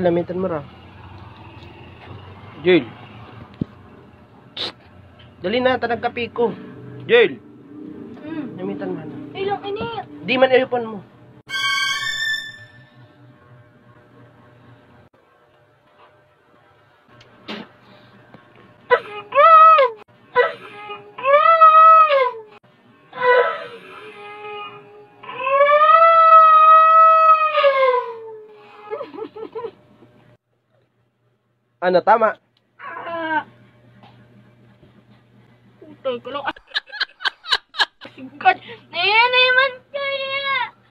Joel, lamitan mo ra. Joel. Psst. Dali na, tanagkapi ko. Joel. Lamitan mo na. Ilang ini. Di man earphone mo. Ano, tama? Putay ko lang. Sigat. Naman.